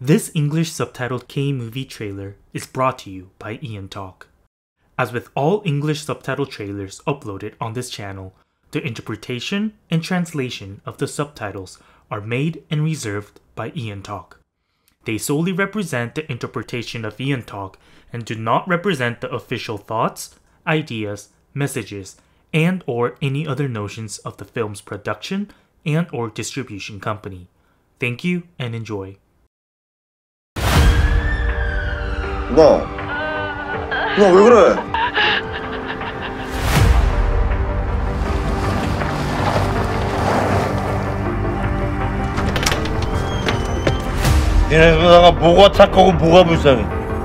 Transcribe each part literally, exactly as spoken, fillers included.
This English subtitled K-movie trailer is brought to you by EonTalk. As with all English subtitle trailers uploaded on this channel, the interpretation and translation of the subtitles are made and reserved by EonTalk. They solely represent the interpretation of EonTalk and do not represent the official thoughts, ideas, messages, and or any other notions of the film's production and or distribution company. Thank you and enjoy. 누나, 누나 왜 그래? 니네 누나가 뭐가 착하고 뭐가 불쌍해?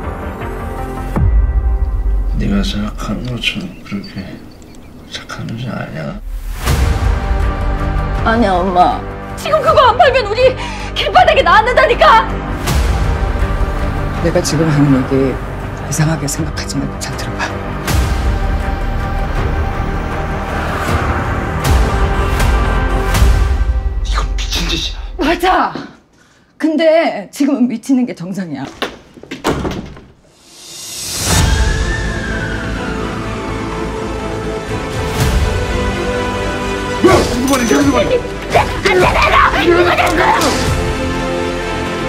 네가 생각하는 것처럼 그렇게 착한 여자 아니야. 아니야 엄마, 지금 그거 안 팔면 우리 길바닥에 나앉는다니까. 내가 지금 하는 얘기 이상하게 생각하지 말고 잘 들어봐. 이건 미친 짓이야. 맞아. 근데 지금은 미치는 게 정상이야. 누구만이 누구만이? 안돼 내가 누가 된 거야?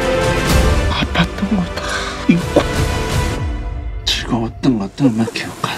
아팠던 거 다 잊고 즐거웠던 것들만 기억하.